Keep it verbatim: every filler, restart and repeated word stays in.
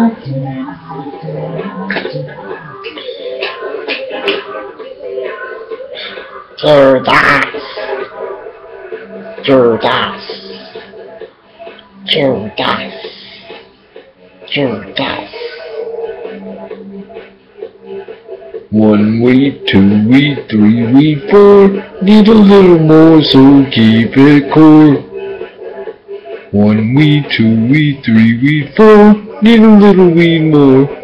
Judas, Judas, Judas, Judas. One week, two week, three week, four. Need a little more, so keep it core. One week, two week, three week, four. Need a little weed more.